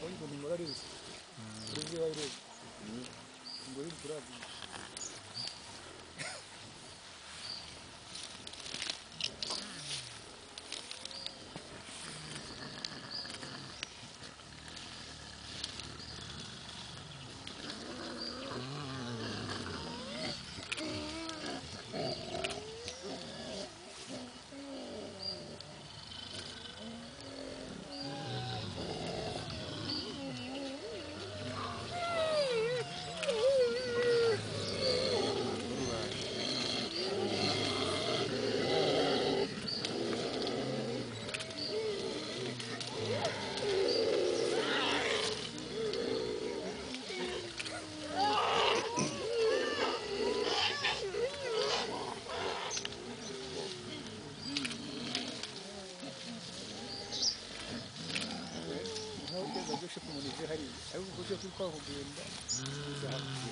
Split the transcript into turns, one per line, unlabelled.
ariko nimurarize urenge wayireze ngo iri kurabi no ugeze cyo kumunije hari ariko cyo kwikwa kugenda